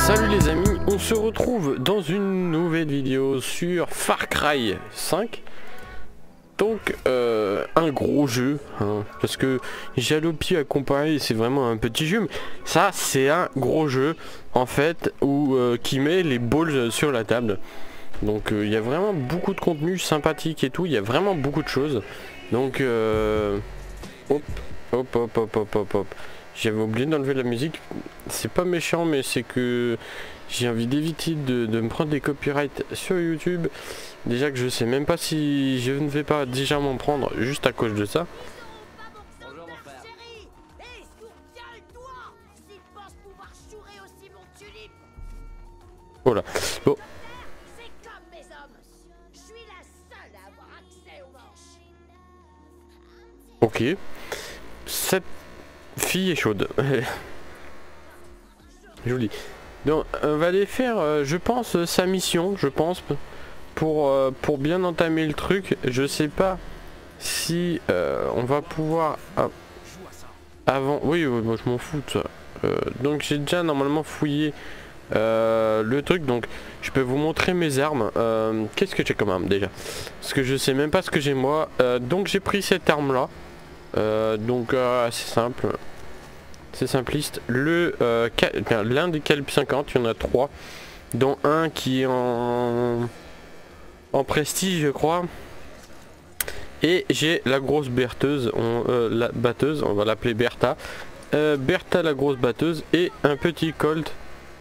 Salut les amis, on se retrouve dans une nouvelle vidéo sur Far Cry 5. Donc un gros jeu, hein, parce que Jalopy a comparé, c'est vraiment un petit jeu, mais ça c'est un gros jeu en fait où qui met les balls sur la table. Donc il y a vraiment beaucoup de contenu sympathique et tout, il y a vraiment beaucoup de choses. Donc hop, hop, hop, hop, hop, hop, hop. J'avais oublié d'enlever la musique, c'est pas méchant mais c'est que j'ai envie d'éviter de me prendre des copyrights sur YouTube. Déjà que je sais même pas si je ne vais pas déjà m'en prendre juste à cause de ça. Bonjour mon frère. Hey, souviens-toi, s'il pense pouvoir chourer aussi mon tulipe. Voilà. Bon. C'est comme mes hommes. Je suis la seule à avoir accès aux manches. Ok. Cette fille est chaude. Jolie. Donc on va aller faire, je pense, sa mission, je pense, pour bien entamer le truc. Je sais pas si on va pouvoir avant. Oui, moi je m'en fous de ça. Donc j'ai déjà normalement fouillé le truc, donc je peux vous montrer mes armes. Qu'est-ce que j'ai comme arme déjà? Parce que je sais même pas ce que j'ai moi. Donc j'ai pris cette arme là. Donc assez simple. C'est simpliste. L'un des calibres 50, il y en a 3, dont un qui est en prestige, je crois. Et j'ai la grosse berteuse, la batteuse, on va l'appeler Bertha. Bertha la grosse batteuse et un petit Colt.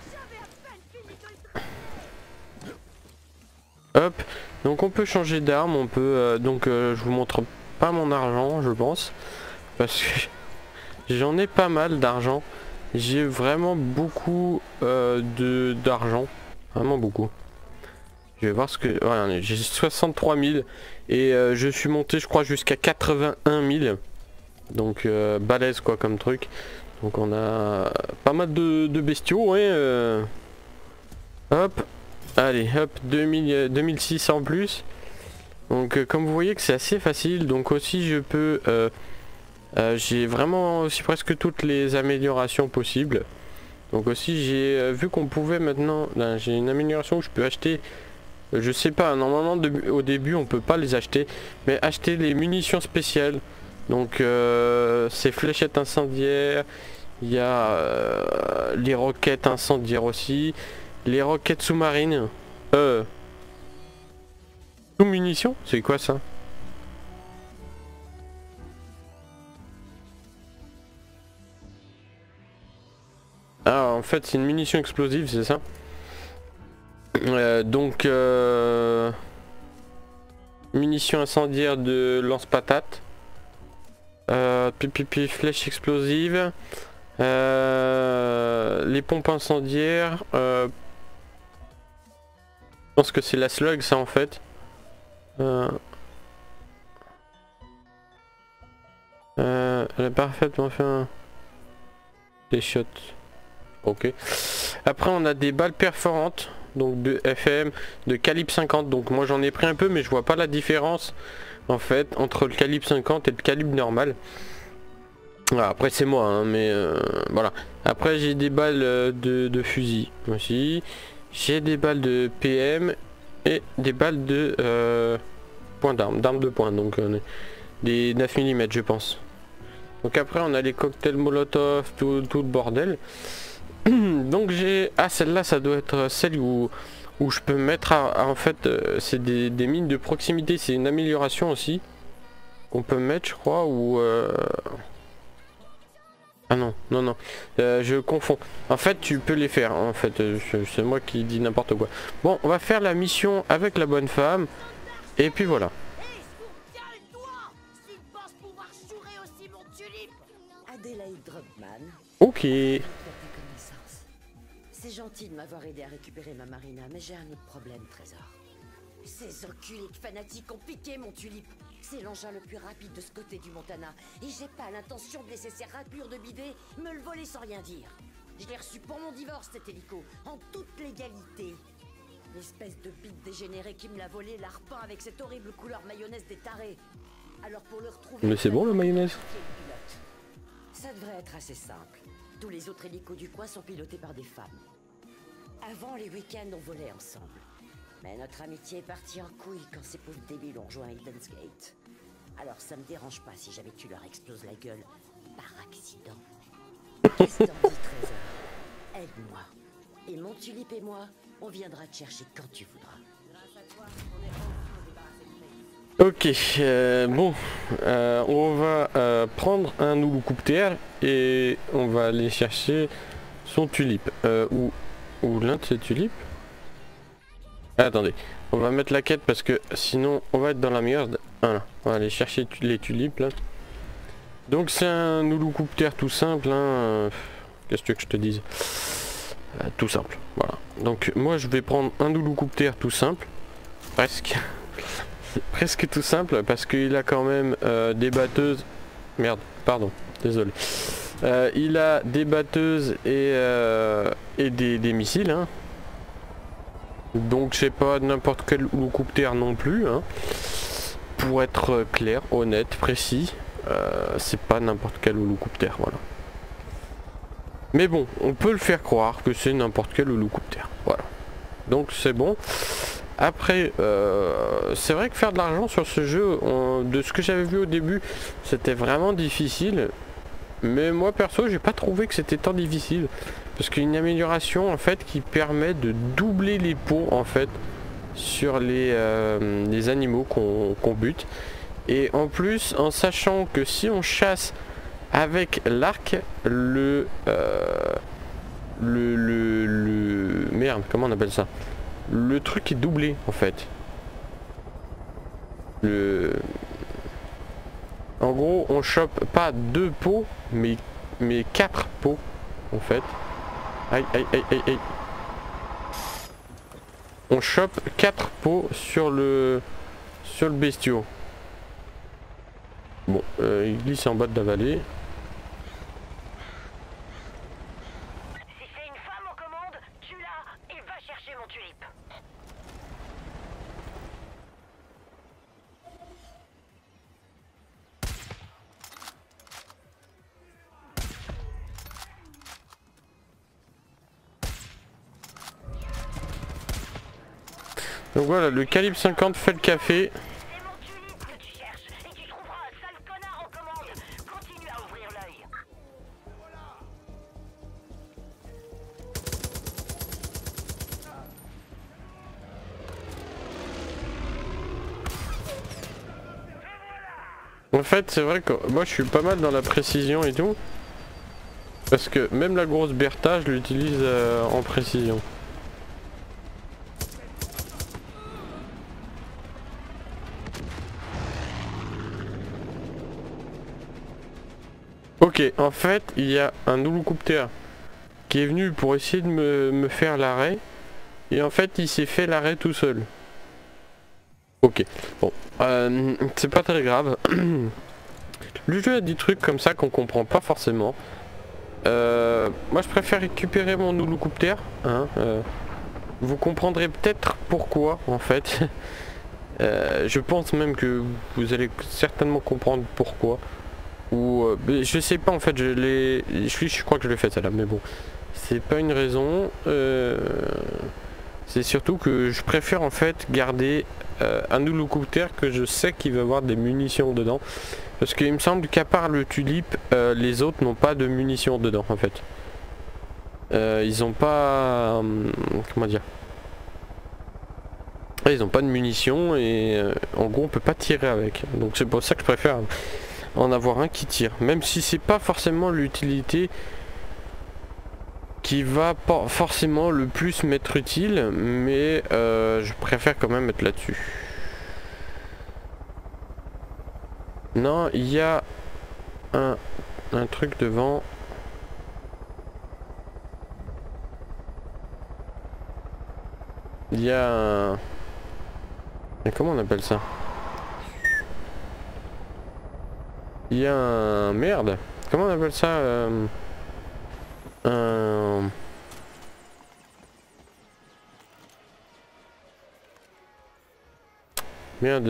Hop, donc on peut changer d'arme, on peut je vous montre pas mon argent, je pense, parce que j'en ai pas mal d'argent. J'ai vraiment beaucoup d'argent. Vraiment beaucoup. Je vais voir ce que... Voilà, j'ai 63 000. Et je suis monté je crois jusqu'à 81 000. Donc balèze quoi comme truc. Donc on a pas mal de bestiaux. Ouais, hop. Allez hop. 2600 en plus. Donc comme vous voyez que c'est assez facile. Donc aussi je peux... j'ai vraiment aussi presque toutes les améliorations possibles. Donc aussi j'ai vu qu'on pouvait maintenant, là j'ai une amélioration où je peux acheter, je sais pas, normalement au début on peut pas les acheter, mais acheter les munitions spéciales. Donc ces fléchettes incendiaires, il y a les roquettes incendiaires aussi, les roquettes sous-marines. Sous-munitions, c'est quoi ça? Ah, en fait c'est une munition explosive, c'est ça. Munition incendiaire de lance-patate, flèche explosive, les pompes incendiaires, je pense que c'est la slug ça en fait. Elle est parfaitement fait des shots. Ok. Après on a des balles perforantes, donc de FM, de calibre 50. Donc moi j'en ai pris un peu mais je vois pas la différence en fait entre le calibre 50 et le calibre normal. Voilà, après c'est moi hein, mais voilà. Après j'ai des balles de fusil aussi. J'ai des balles de PM et des balles de point d'arme, de poing, donc des 9 mm je pense. Donc après on a les cocktails molotov, tout le bordel. Donc j'ai... Ah celle-là ça doit être celle où je peux mettre en fait c'est des mines de proximité, c'est une amélioration aussi qu'on peut mettre je crois ou ah non je confonds. En fait tu peux les faire en fait, c'est moi qui dis n'importe quoi. Bon on va faire la mission avec la bonne femme et puis voilà. Adélaïde Druckmann. Ok. C'est gentil de m'avoir aidé à récupérer ma Marina, mais j'ai un autre problème, Trésor. Ces enculés de fanatiques ont piqué mon tulipe. C'est l'engin le plus rapide de ce côté du Montana. Et j'ai pas l'intention de laisser ces raclures de bidet me le voler sans rien dire. Je l'ai reçu pour mon divorce, cet hélico, en toute légalité. L'espèce de bite dégénéré qui me l'a volé l'a repeint avec cette horrible couleur mayonnaise des tarés. Alors pour le retrouver... Mais c'est bon le mayonnaise. Ça devrait être assez simple. Tous les autres hélicos du coin sont pilotés par des femmes. Avant les week-ends, on volait ensemble. Mais notre amitié est partie en couille quand ces pauvres débiles ont rejoint Eden's Gate. Alors ça me dérange pas si jamais tu leur exploses la gueule par accident. Qu'est-ce que t'en dis, Trésor? Aide-moi. Et mon tulipe et moi, on viendra te chercher quand tu voudras. Ok, bon, on va prendre un houloucoptère et on va aller chercher son tulipe. Ou l'un de ses tulipes. Attendez, on va mettre la quête parce que sinon on va être dans la merde. Voilà, on va aller chercher les tulipes là. Donc c'est un houloucoptère tout simple, hein. Qu'est-ce que tu veux que je te dise? Tout simple, voilà. Donc moi je vais prendre un houloucoptère tout simple, presque. Presque tout simple parce qu'il a quand même des batteuses. Merde, pardon, désolé. Il a des batteuses et des missiles, hein. Donc c'est pas n'importe quel houloucoptère non plus, hein. Pour être clair, honnête, précis, c'est pas n'importe quel houloucoptère, voilà. Mais bon, on peut le faire croire que c'est n'importe quel houloucoptère, voilà. Donc c'est bon. Après, c'est vrai que faire de l'argent sur ce jeu, de ce que j'avais vu au début, c'était vraiment difficile. Mais moi perso, j'ai pas trouvé que c'était tant difficile. Parce qu'il y a une amélioration en fait qui permet de doubler les pots en fait sur les animaux qu'on bute. Et en plus, en sachant que si on chasse avec l'arc, merde, comment on appelle ça? Le truc est doublé en fait. En gros, on chope pas 2 pots, mais 4 pots en fait. Aïe aïe aïe aïe aïe. On chope 4 pots sur le bestiau. Bon, il glisse en bas de la vallée. Si c'est une femme aux commandes, tue-la et va chercher mon tulipe. Donc voilà, le calibre 50 fait le café. C'est mon tulipe que tu cherches et tu trouveras un sale connard aux commandes. Continue à ouvrir l'œil. En fait, c'est vrai que moi je suis pas mal dans la précision et tout. Parce que même la grosse Bertha, je l'utilise en précision. Ok, en fait, il y a un houloucoptère qui est venu pour essayer de me faire l'arrêt. Et en fait, il s'est fait l'arrêt tout seul. Ok, bon, c'est pas très grave. Le jeu a des trucs comme ça qu'on comprend pas forcément. Moi, je préfère récupérer mon houloucoptère. Hein, vous comprendrez peut-être pourquoi, en fait. Je pense même que vous allez certainement comprendre pourquoi. Ou je sais pas en fait, je crois que je l'ai fait celle-là, mais bon, c'est pas une raison. C'est surtout que je préfère en fait garder un houloucoptère que je sais qu'il va avoir des munitions dedans, parce qu'il me semble qu'à part le tulipe, les autres n'ont pas de munitions dedans en fait. Ils ont pas, comment dire, ils ont pas de munitions et en gros on peut pas tirer avec. Donc c'est pour ça que je préfère en avoir un qui tire, même si c'est pas forcément l'utilité qui va pas forcément le plus m'être utile, mais je préfère quand même être là-dessus. Non, il y a un truc devant. Il y a un... Comment on appelle ça? Il y a un... Merde. Comment on appelle ça Merde,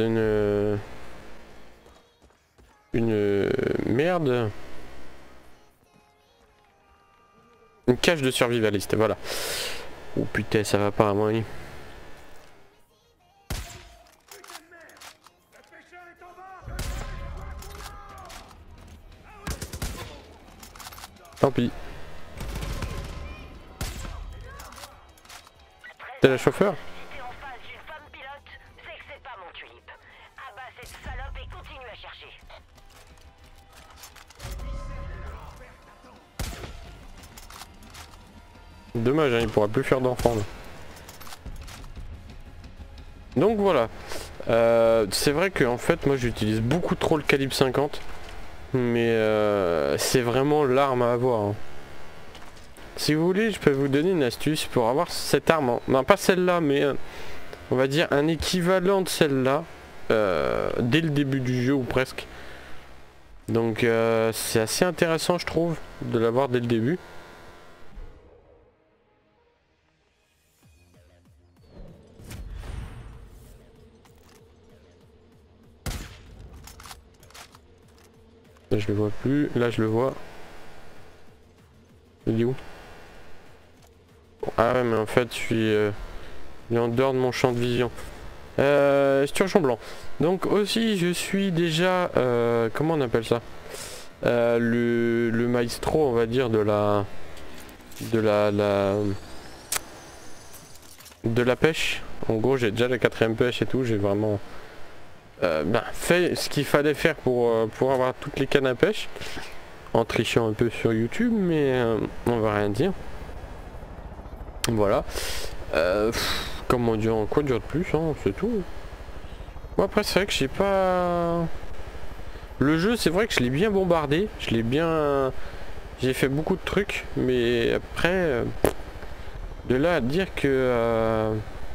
une merde. Une cage de survivaliste, voilà. Oh putain, ça va pas à moi. Tant pis. T'es la chauffeur? Si t'es en face d'une femme pilote, c'est que c'est pas mon tulipe. Abat cette salope et continue à chercher. Dommage, hein, il pourra plus faire d'enfants. Donc voilà. C'est vrai que en fait moi j'utilise beaucoup trop le calibre 50. Mais c'est vraiment l'arme à avoir. Hein. Si vous voulez, je peux vous donner une astuce pour avoir cette arme. Hein. Non, pas celle-là, mais on va dire un équivalent de celle-là. Dès le début du jeu ou presque. Donc c'est assez intéressant je trouve de l'avoir dès le début. Là je le vois plus, là je le vois. Il est où? Ah ouais mais en fait je suis il est en dehors de mon champ de vision. Sturgeon blanc. Donc aussi je suis déjà comment on appelle ça, le maestro on va dire de la pêche. En gros j'ai déjà la 4ème pêche et tout, j'ai vraiment fait ce qu'il fallait faire pour avoir toutes les cannes à pêche en trichant un peu sur YouTube, mais on va rien dire. Voilà. Comment dire, quoi dire de plus, hein, c'est tout. Moi après c'est vrai que j'ai pas... Le jeu c'est vrai que je l'ai bien bombardé, j'ai fait beaucoup de trucs, mais après de là à dire que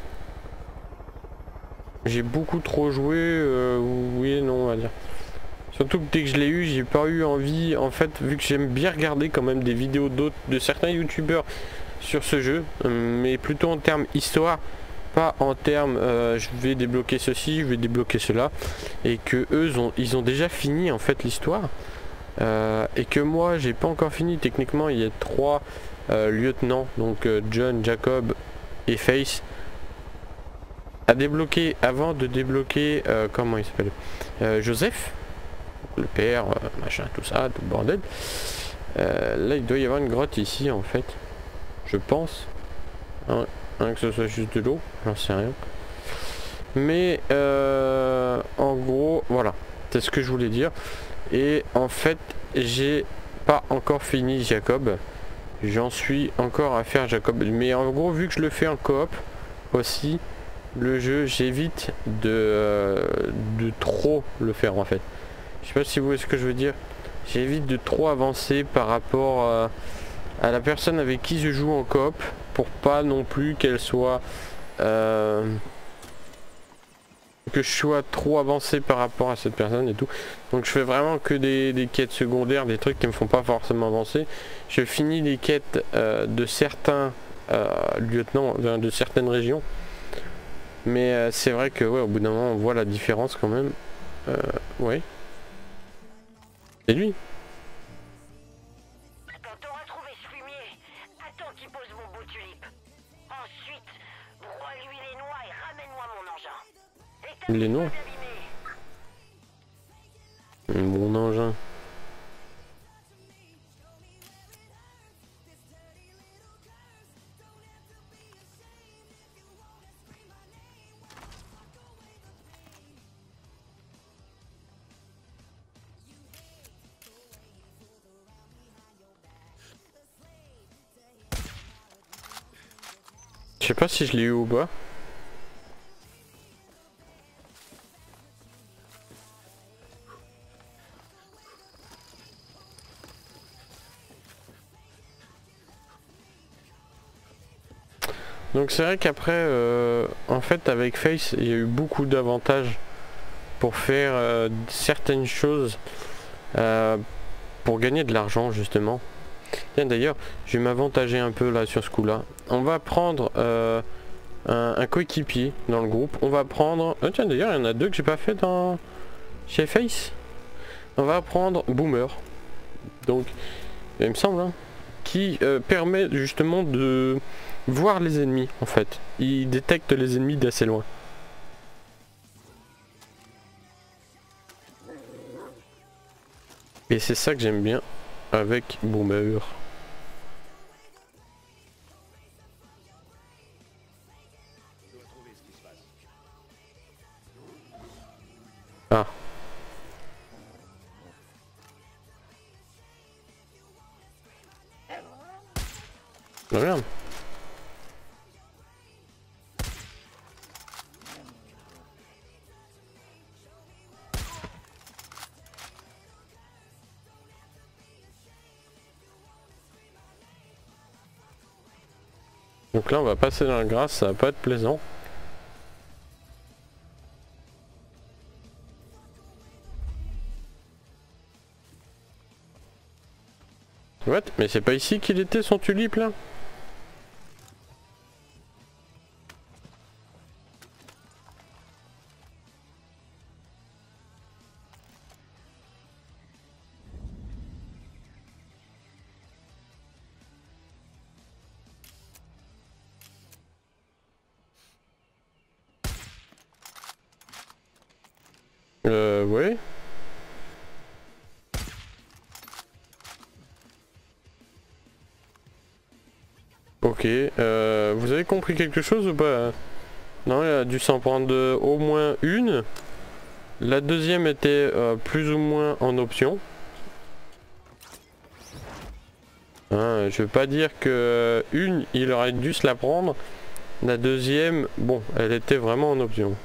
j'ai beaucoup trop joué, oui et non on va dire. Surtout que dès que je l'ai eu, j'ai pas eu envie, en fait, vu que j'aime bien regarder quand même des vidéos de certains youtubeurs sur ce jeu, mais plutôt en termes histoire, pas en termes je vais débloquer ceci, je vais débloquer cela, et que eux ils ont déjà fini en fait l'histoire, et que moi j'ai pas encore fini. Techniquement il y a 3 lieutenants, donc John, Jacob et Face, à débloquer avant de débloquer comment il s'appelle, Joseph, le père, machin, tout ça, tout le bordel. Là il doit y avoir une grotte ici en fait, je pense, hein, que ce soit juste de l'eau, j'en sais rien. Mais en gros voilà, c'est ce que je voulais dire. Et en fait j'ai pas encore fini Jacob, j'en suis encore à faire Jacob, mais en gros vu que je le fais en coop aussi, le jeu j'évite de trop le faire en fait. Je sais pas si vous voyez ce que je veux dire. J'évite de trop avancer par rapport à la personne avec qui je joue en coop, pour pas non plus qu'elle soit que je sois trop avancé par rapport à cette personne et tout. Donc je fais vraiment que des quêtes secondaires, des trucs qui me font pas forcément avancer. Je finis les quêtes de certains lieutenants de certaines régions, mais c'est vrai que ouais, au bout d'un moment on voit la différence quand même. Ouais, c'est lui. Quand t'auras trouvé ce fumier, attends qu'il pose mon beau tulipe. Ensuite, broie-lui les noix et ramène-moi mon engin. Les noix. Mon engin. Je sais pas si je l'ai eu ou pas. Donc c'est vrai qu'après, en fait avec Face, il y a eu beaucoup d'avantages pour faire certaines choses, pour gagner de l'argent justement. Tiens d'ailleurs, je vais m'avantager un peu là sur ce coup là. On va prendre un coéquipier dans le groupe. On va prendre... Oh, tiens d'ailleurs il y en a 2 que j'ai pas fait dans... chez Face. On va prendre Boomer. Donc il me semble hein, qui permet justement de voir les ennemis en fait. Il détecte les ennemis d'assez loin. Et c'est ça que j'aime bien avec Boomer. Ah. Regarde. Donc là on va passer dans la grâce, ça va pas être plaisant. What? Mais c'est pas ici qu'il était son tulipe là? Ouais. Ok, vous avez compris quelque chose ou pas? Non, il a dû s'en prendre au moins une. La deuxième était plus ou moins en option. Hein, je veux pas dire que une, il aurait dû se la prendre. La deuxième, bon, elle était vraiment en option.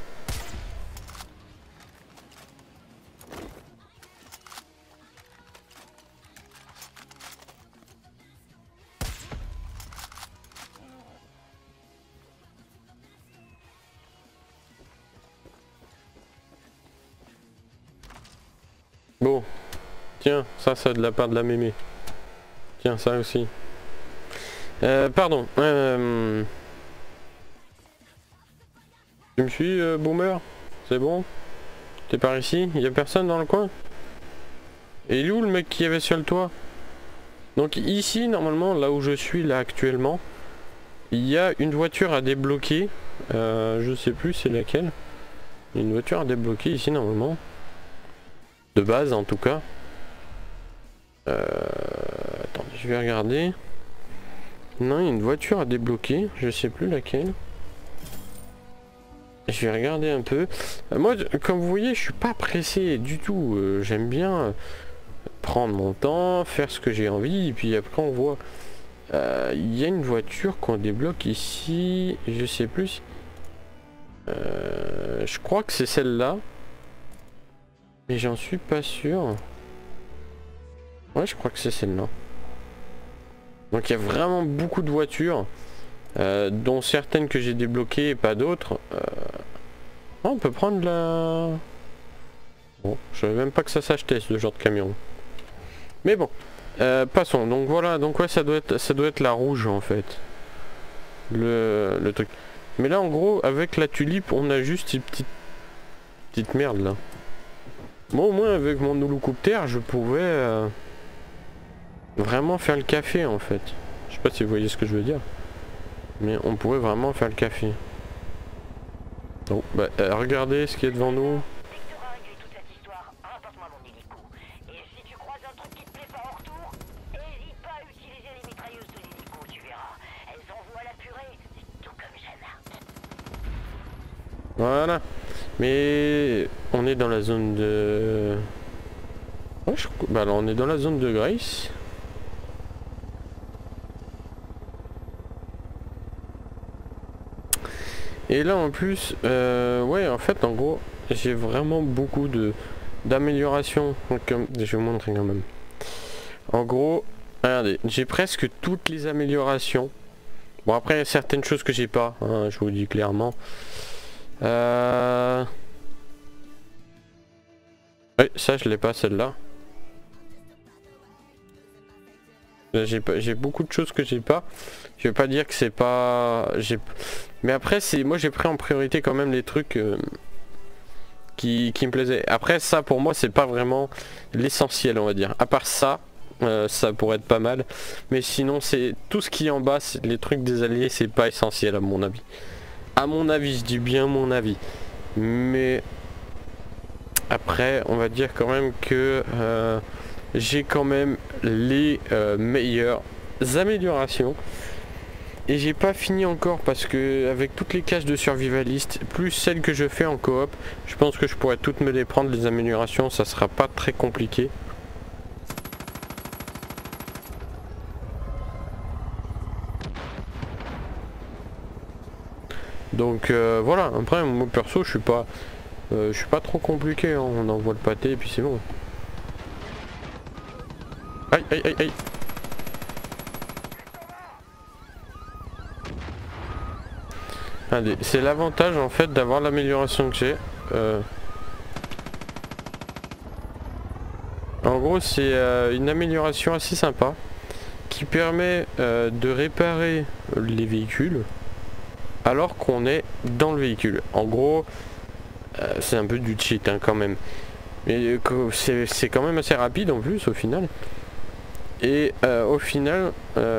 Bon, tiens, ça c'est de la part de la mémé. Tiens, ça aussi. Pardon. Tu me suis, Boomer? C'est bon? T'es par ici? Y a personne dans le coin? Et il est où le mec qui avait sur le toit? Donc ici, normalement, là où je suis là actuellement, il y a une voiture à débloquer. Je sais plus c'est laquelle. Il y a une voiture à débloquer ici normalement. De base en tout cas. Attendez, je vais regarder. Non, il y a une voiture à débloquer, je sais plus laquelle. Je vais regarder un peu. Moi, comme vous voyez, je suis pas pressé du tout. J'aime bien prendre mon temps, faire ce que j'ai envie, et puis après on voit. Il y a une voiture qu'on débloque ici, je sais plus. Je crois que c'est celle-là. Mais j'en suis pas sûr. Ouais, je crois que c'est celle-là. Donc il y a vraiment beaucoup de voitures, dont certaines que j'ai débloquées et pas d'autres. On peut prendre la... Bon, je savais même pas que ça s'achetait ce genre de camion. Mais bon, passons. Donc voilà, donc ouais, ça doit être la rouge en fait. Le truc. Mais là en gros, avec la tulipe, on a juste ces petites merdes là. Moi au moins avec mon hélicoptère, je pouvais vraiment faire le café en fait. Je sais pas si vous voyez ce que je veux dire. Mais on pouvait vraiment faire le café. Donc bah, regardez ce qui est devant nous. Voilà. Mais on est dans la zone de... Ouais, bah alors on est dans la zone de Grace. Et là en plus, ouais en fait en gros, j'ai vraiment beaucoup d'améliorations. Je vais vous montrer quand même. En gros, regardez, j'ai presque toutes les améliorations. Bon après il y a certaines choses que j'ai pas, hein, je vous le dis clairement. Ouais, ça je l'ai pas celle-là. J'ai beaucoup de choses que j'ai pas. Je veux pas dire que c'est pas... Mais après c'est moi j'ai pris en priorité quand même les trucs qui me plaisaient. Après ça pour moi c'est pas vraiment l'essentiel on va dire. À part ça, ça pourrait être pas mal. Mais sinon c'est tout ce qui est en bas, les trucs des alliés, c'est pas essentiel à mon avis. À mon avis, je dis bien mon avis. Mais après on va dire quand même que j'ai quand même les meilleures améliorations. Et j'ai pas fini encore parce que avec toutes les caches de survivaliste, plus celles que je fais en coop, je pense que je pourrais toutes me les prendre, les améliorations, ça sera pas très compliqué. Donc voilà, après moi perso je suis pas trop compliqué, hein. On envoie le pâté et puis c'est bon. Aïe aïe aïe aïe. C'est l'avantage en fait d'avoir l'amélioration que j'ai. En gros c'est une amélioration assez sympa qui permet de réparer les véhicules alors qu'on est dans le véhicule. En gros c'est un peu du cheat hein, quand même. Mais c'est quand même assez rapide en plus au final. Et au final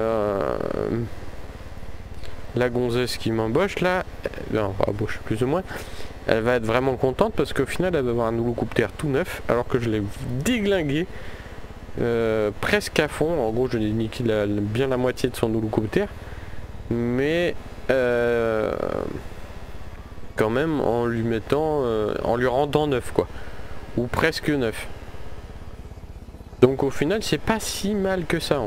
la gonzesse qui m'embauche là, embauche plus ou moins, elle va être vraiment contente parce qu'au final elle va avoir un hélicoptère tout neuf alors que je l'ai déglingué presque à fond. En gros je l'ai niqué bien la moitié de son hélicoptère, mais quand même en lui mettant, en lui rendant neuf quoi, ou presque neuf. Donc au final c'est pas si mal que ça hein.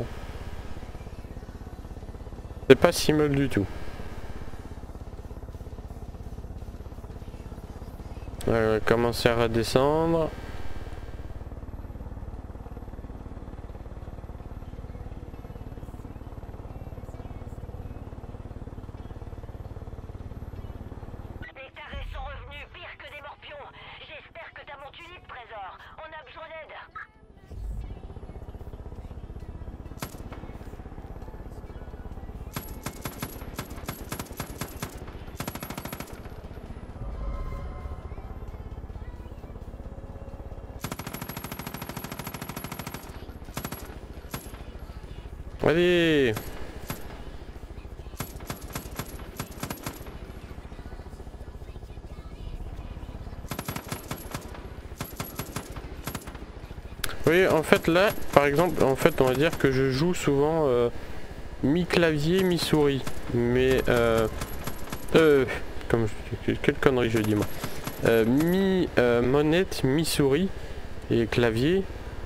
C'est pas si mal du tout. On va commencer à redescendre. Les tarés sont revenus pire que des morpions. J'espère que t'as mon tulipe, Trésor. On a besoin d'aide. Allez. Oui, en fait là, par exemple, en fait on va dire que je joue souvent mi-clavier, mi-souris. Mais comme quelle connerie je dis moi. Mi-monette, mi-souris et clavier.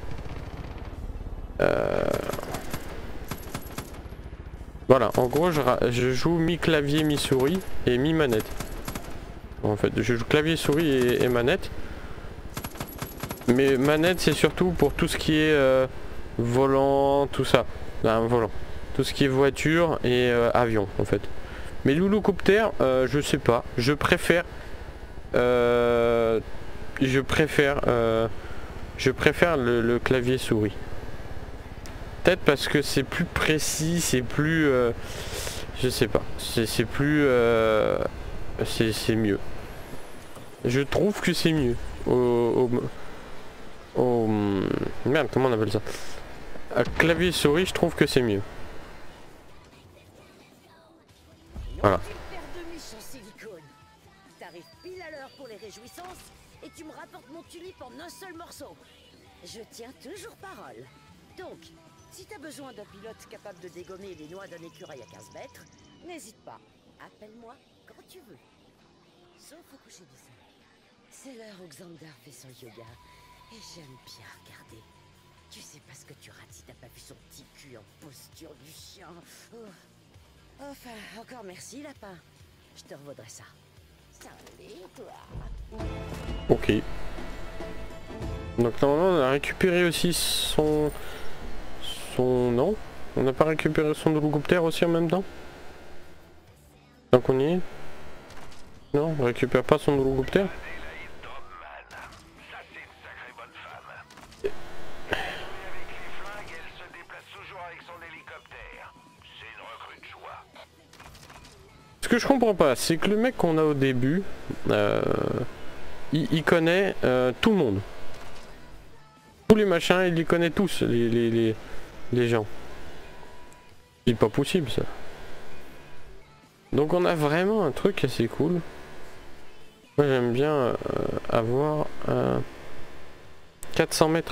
Voilà, en gros je joue mi-clavier, mi-souris et mi-manette. En fait, je joue clavier, souris et manette. Mais manette c'est surtout pour tout ce qui est volant, tout ça. Là, volant. Tout ce qui est voiture et avion en fait. Mais l'hélicoptère, je sais pas. Je préfère le clavier souris. Peut-être parce que c'est plus précis, c'est plus je sais pas, c'est plus c'est mieux. Je trouve que c'est mieux merde, comment on appelle ça, à clavier souris, je trouve que c'est mieux. Voilà. T'arrives pile à l'heure pour les réjouissances et tu me rapportes mon tulipe en un seul morceau. Je tiens toujours parole. Donc, si t'as besoin d'un pilote capable de dégommer les noix d'un écureuil à 15 mètres, n'hésite pas. Appelle-moi quand tu veux. Sauf au coucher du soleil. C'est l'heure où Xander fait son yoga. Et j'aime bien regarder. Tu sais pas ce que tu rates si t'as pas vu son petit cul en posture du chien. Oh. Enfin, encore merci, lapin. Je te revaudrai ça. Salut, toi. Ok. Donc normalement on a récupéré aussi son nom. On n'a pas récupéré son hélicoptère aussi en même temps? Donc on y est? Non, on récupère pas son hélicoptère? Ce que je comprends pas, c'est que le mec qu'on a au début, il connaît tout le monde. Tous les machins, il les connaît tous. les gens. C'est pas possible ça. Donc on a vraiment un truc assez cool. Moi j'aime bien avoir 400 mètres.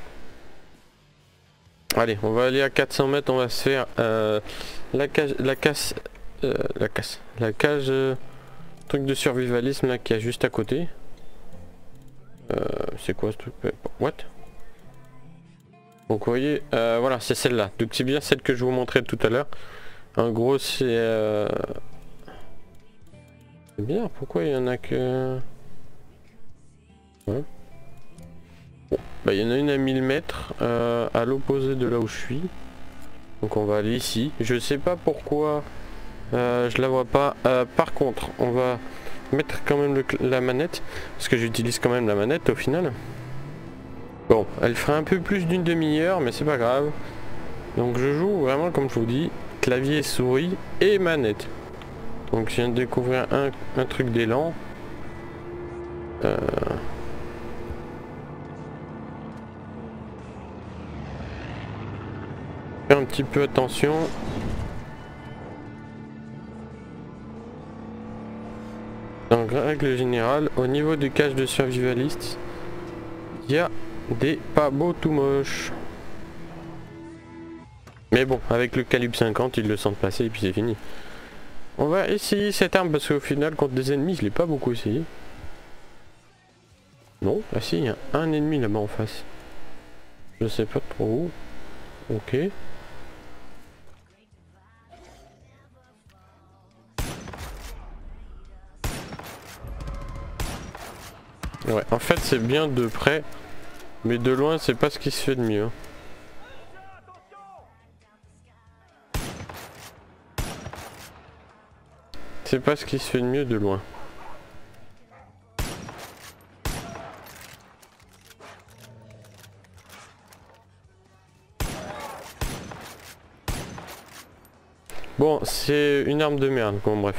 Allez, on va aller à 400 mètres, on va se faire la cage truc de survivalisme là qui a juste à côté. C'est quoi ce truc? What? Donc vous voyez, voilà, c'est celle-là. Donc c'est bien celle que je vous montrais tout à l'heure. En gros c'est bien, pourquoi il y en a que... Ouais. Bon, bah il y en a une à 1000 mètres à l'opposé de là où je suis. Donc on va aller ici. Je sais pas pourquoi je la vois pas. Par contre, on va mettre quand même la manette. Parce que j'utilise quand même la manette au final. Bon, elle fera un peu plus d'une demi-heure, mais c'est pas grave. Donc je joue vraiment comme je vous dis, clavier, souris et manette. Donc je viens de découvrir un truc d'élan. Fais un petit peu attention. Donc règle générale, au niveau du cache de survivaliste, il y a des pas beaux tout moches. Mais bon, avec le calibre 50, ils le sentent passer et puis c'est fini. On va essayer cette arme parce qu'au final, contre des ennemis, je l'ai pas beaucoup essayé. Non, ah si, il y a un ennemi là-bas en face. Je sais pas trop où. Ok. Ouais, en fait c'est bien de près, mais de loin c'est pas ce qui se fait de mieux. C'est pas ce qui se fait de mieux de loin. Bon, c'est une arme de merde, bon bref.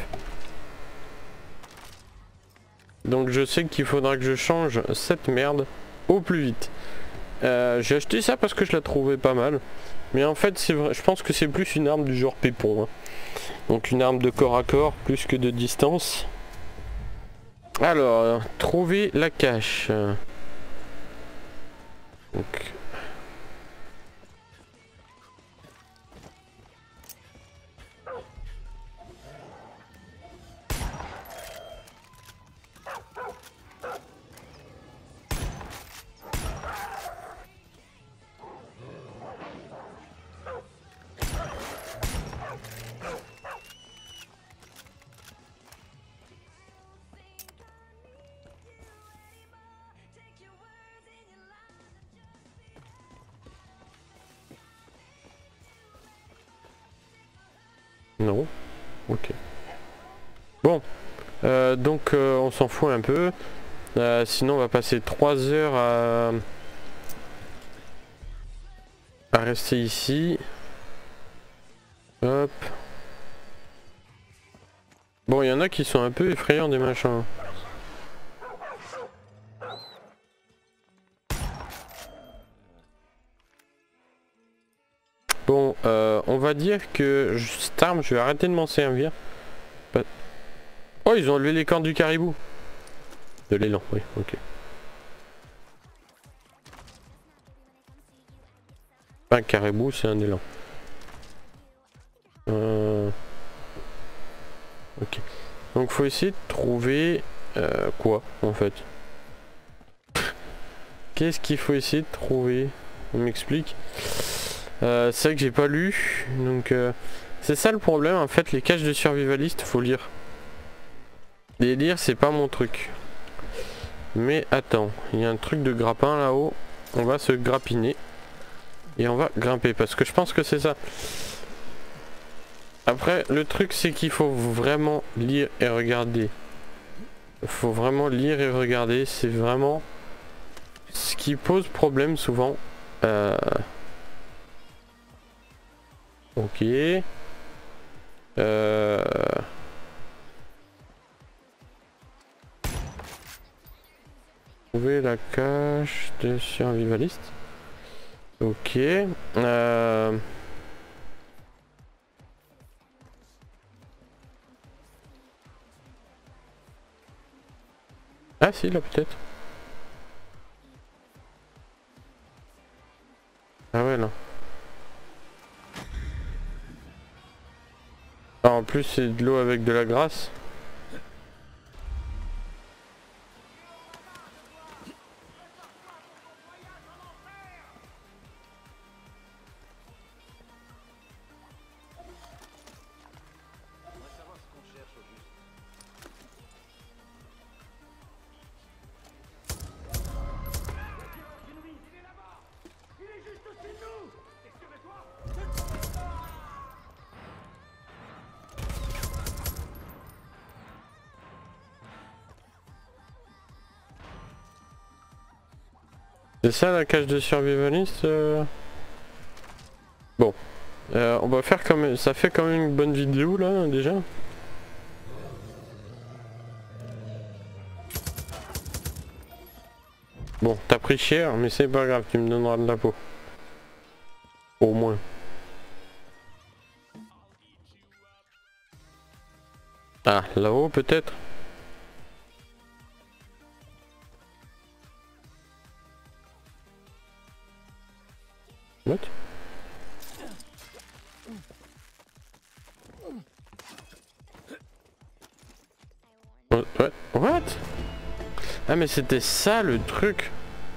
Donc je sais qu'il faudra que je change cette merde au plus vite. J'ai acheté ça parce que je la trouvais pas mal. Mais en fait, c'est vrai, je pense que c'est plus une arme du genre pépon. Hein. Donc une arme de corps à corps plus que de distance. Alors, trouver la cache. Donc... Non. Ok. Bon. Donc on s'en fout un peu. Sinon on va passer 3 heures à rester ici. Hop. Bon, il y en a qui sont un peu effrayants des machins. Bon, on va dire que cette arme, je vais arrêter de m'en servir. Oh, ils ont enlevé les cornes du caribou. De l'élan, oui, ok. Un caribou, c'est un élan. Ok. Donc faut essayer de trouver quoi en fait. Qu'est-ce qu'il faut essayer de trouver? On m'explique. C'est vrai que j'ai pas lu. Donc c'est ça le problème en fait, les caches de survivaliste, faut lire. Les lire c'est pas mon truc. Mais attends, il y a un truc de grappin là-haut. On va se grappiner. Et on va grimper parce que je pense que c'est ça. Après le truc c'est qu'il faut vraiment lire et regarder. Il faut vraiment lire et regarder. C'est vraiment ce qui pose problème souvent. Ok. Trouver la cache de survivaliste. Ok. Ah si, là peut-être. Ah ouais, là. Ah, en plus c'est de l'eau avec de la grasse. C'est ça la cage de survivaliste Bon, on va faire comme ça fait quand même une bonne vidéo là déjà. Bon, t'as pris cher, mais c'est pas grave, tu me donneras de la peau. Au moins. Ah, là-haut peut-être. What? What? Ah mais c'était ça le truc.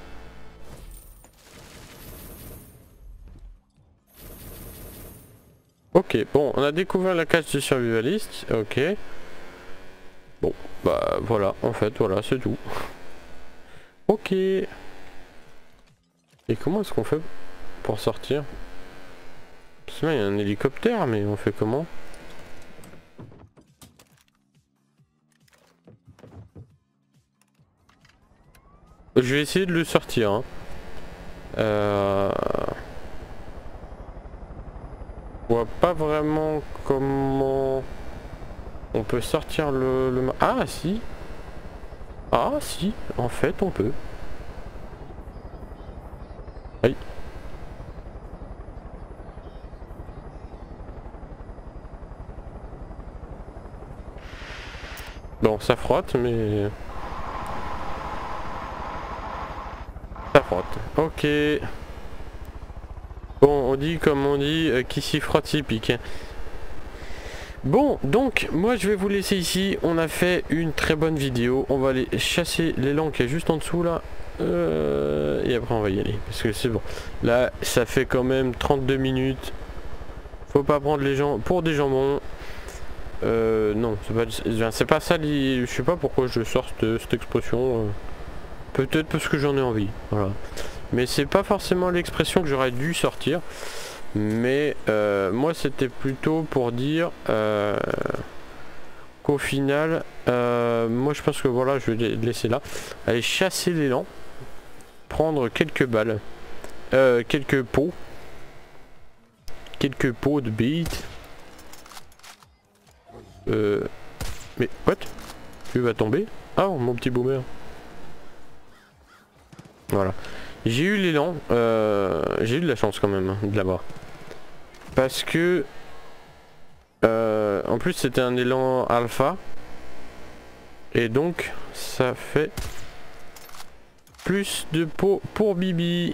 Ok, bon, on a découvert la cage de survivaliste, ok. Bon, bah voilà, en fait, voilà, c'est tout. Ok. Et comment est-ce qu'on fait pour sortir? Parce que là, il y a un hélicoptère, mais on fait comment? Je vais essayer de le sortir. Hein. Je vois pas vraiment comment on peut sortir le... Ah si. Ah si, en fait on peut. Aïe. Bon, ça frotte, mais... Ça frotte. Ok. Bon, on dit comme on dit, qui s'y frotte s'y pique. Bon, donc, moi je vais vous laisser ici. On a fait une très bonne vidéo. On va aller chasser l'élan qui est juste en dessous là. Et après on va y aller. Parce que c'est bon. Là, ça fait quand même 32 minutes. Faut pas prendre les gens pour des jambons. Non, c'est pas ça. Je sais pas pourquoi je sors cette expression. Peut-être parce que j'en ai envie. Voilà. Mais c'est pas forcément l'expression que j'aurais dû sortir. Mais moi c'était plutôt pour dire qu'au final, moi je pense que voilà, je vais laisser là. Aller chasser l'élan. Prendre quelques balles. Quelques pots. Quelques pots de bite. Mais what? Tu vas tomber? Ah mon petit boomer. Voilà. J'ai eu l'élan, j'ai eu de la chance quand même de l'avoir. Parce que en plus c'était un élan alpha. Et donc ça fait plus de peau pour Bibi.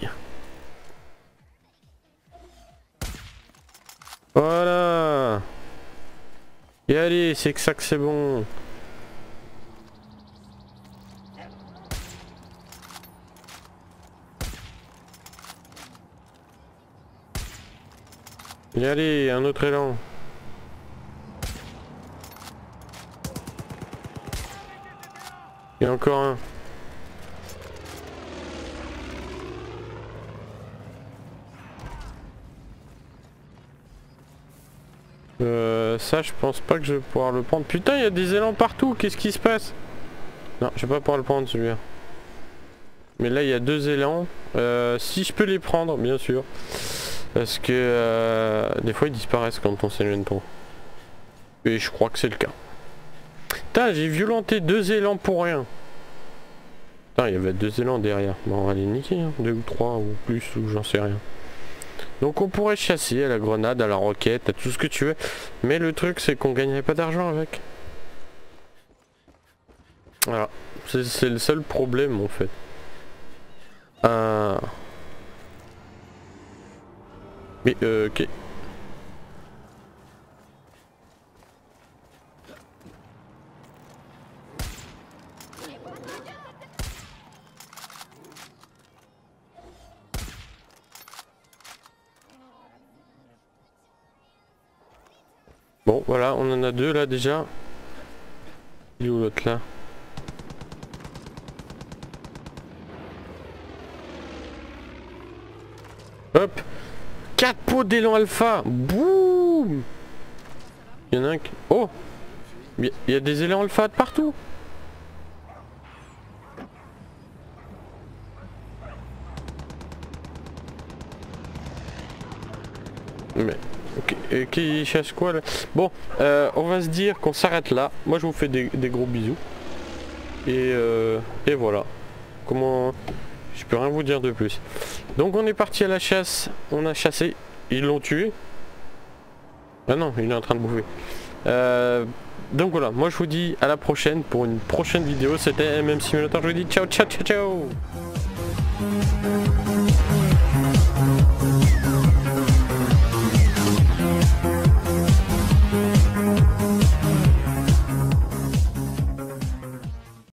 Voilà. Et allez, c'est que ça que c'est bon. Et allez, un autre élan. Et encore un. Ça je pense pas que je vais pouvoir le prendre. Putain, il y a des élans partout, qu'est-ce qui se passe? Non, je vais pas pouvoir le prendre celui-là. Mais là il y a deux élans. Si je peux les prendre, bien sûr. Parce que des fois ils disparaissent quand on s'éloigne trop. Et je crois que c'est le cas. Putain, j'ai violenté deux élans pour rien. Putain, il y avait 2 élans derrière. Bon, on va les niquer, hein. 2 ou 3 ou plus, ou j'en sais rien. Donc on pourrait chasser à la grenade, à la roquette, à tout ce que tu veux. Mais le truc, c'est qu'on gagnerait pas d'argent avec. Voilà. C'est le seul problème, en fait. Mais, ok. Bon, voilà, on en a 2 là déjà. Il est où l'autre là? Hop, 4 pots d'élan alpha. Boum. Il y en a un qui... Oh, il y a des élans alpha de partout. Mais... qui chasse quoi là? Bon, on va se dire qu'on s'arrête là. Moi je vous fais des gros bisous. Et voilà. Comment... Je peux rien vous dire de plus. Donc on est parti à la chasse. On a chassé. Ils l'ont tué. Ah non, il est en train de bouffer. Donc voilà, moi je vous dis à la prochaine pour une prochaine vidéo. C'était MM Simulator. Je vous dis ciao ciao ciao ciao.